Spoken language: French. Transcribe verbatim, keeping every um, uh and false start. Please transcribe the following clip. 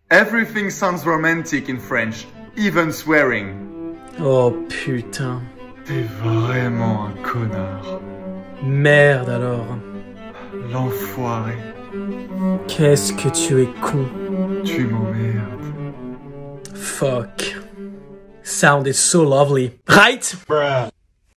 Everything sounds romantic in French, even swearing. Oh putain. T'es vraiment un connard. Merde alors. L'enfoiré. Qu'est-ce que tu es con. Tu m'emmerdes. Fuck. Sound is so lovely. Right? Bruh.